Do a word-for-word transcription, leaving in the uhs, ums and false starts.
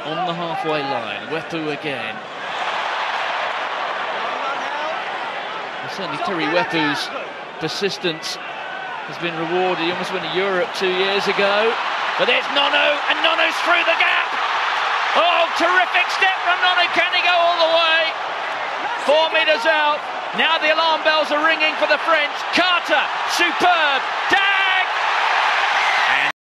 on the halfway line. Wepu again. Well, certainly Terry Wepu's persistence has been rewarded. He almost went to Europe two years ago. But there's Nono, and Nono's through the gap. Oh, terrific step from Nono. Can he go all the way? Four metres out. Now the alarm bells are ringing for the French. Carter, superb. Down.